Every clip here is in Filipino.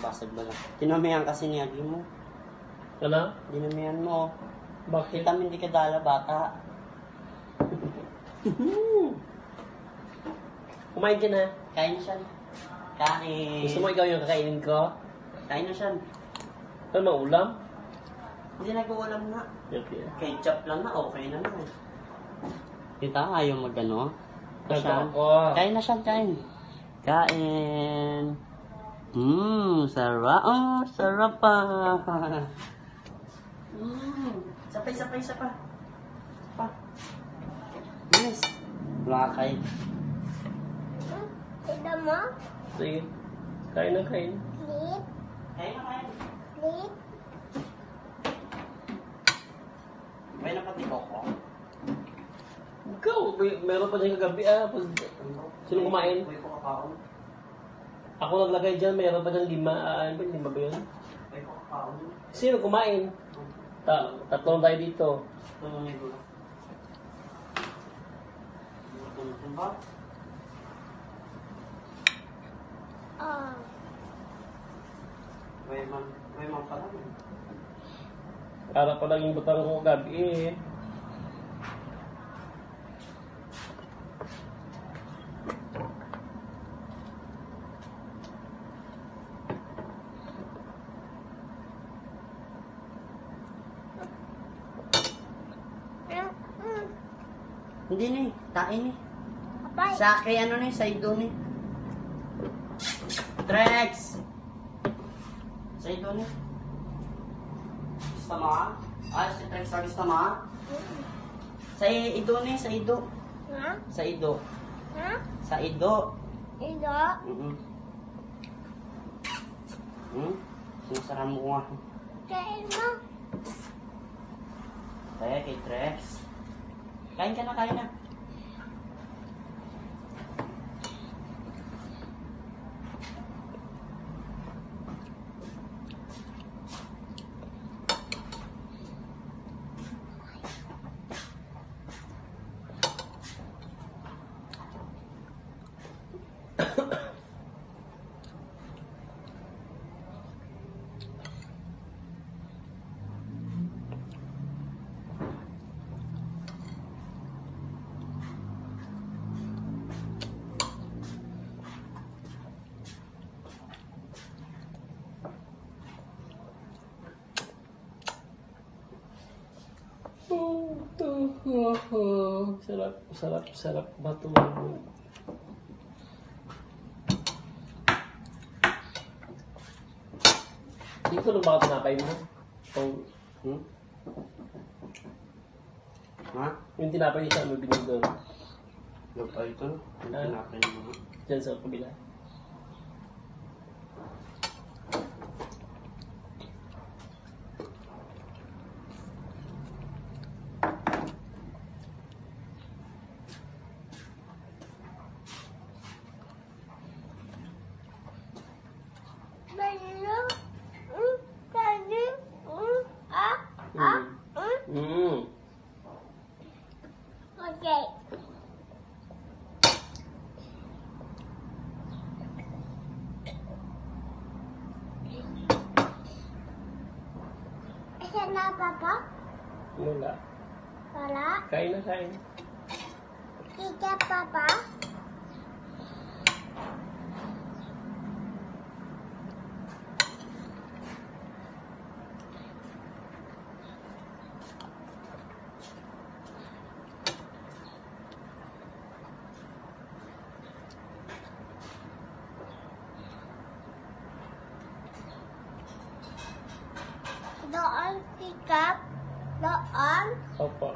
possible lang. Dinamihan kasi ni Agi mo. Ano? Dinamihan mo. Bakit? Kita mo hindi ka dala, bata. Kumain ka na. Kain na siya. Kain. Gusto mo ikaw yung kakainin ko? Kain na siya. Ano maulam? Hindi nag-uulam na. Okay. Ketchup lang na, okay na na. Kita, ayaw mag-ano. Ito ako. Kain na siya, kain. Kain. Sarap. Oh, sarap pa. Sapay. Pa. Yes. Lakay. Tignan mo. Sige. Kain na kain. Clip. Kain. Clip. May napati ko ko. Ikaw, meron pa dyan kagabi sino kumain? Uy ko kakaon. Ako naglagay dyan, meron pa dyan 5. Lima ba yun? Uy ko kakaon. Sino kumain? Tatlong tayo dito. Tulungan ko lang. Tulungan ba? Oh. May man pala. Para pa lang yung butang ko kagabi eh. Hindi ni, tain ni. Apay. Sa kay ano ni, sa ido ni. Trex! Sa ido ni. Gusto mo ah? Si Trex sa gusto mo ah? Sa ido ni, sa ido. Ha? Sa ido. Ha? Sa ido. Ito. Sinasara mo ko nga. Kain mo. Kaya kay Trex. Kain ka na, kain na. Sarap bato. Dito nung mga tinapay mo. Ha? Yung tinapay niya sa binig doon. Lupa ito. Ang tinapay mo. Diyan sa kabila. Bello. Tadi. Okay. Asan na, Papa? Wala. Wala. Kain na kain. Kita, Papa? Doon, sikap. Doon. Opo.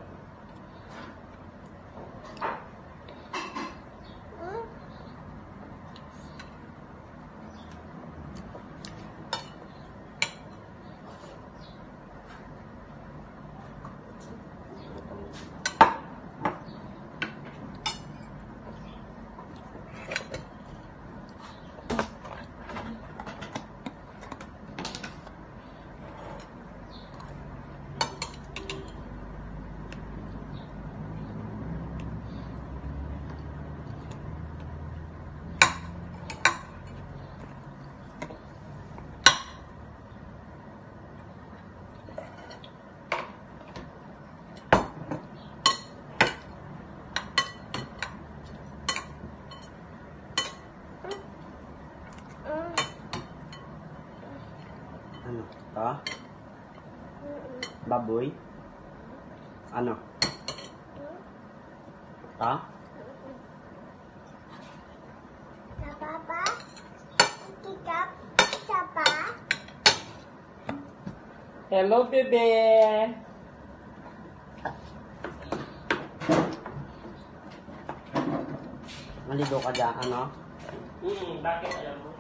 baboy? Ano? Ta? Sa papa? Kikap? Sa pa? Hello, bebe! Maligo ka dyan, ano? Bakit alam mo?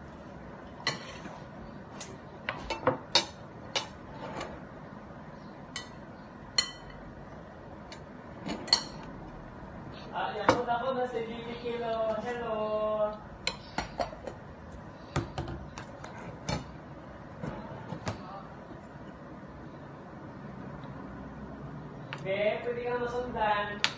Yakot ako na si Bibi Kilo. Hello! Be, pwede ka na masundan.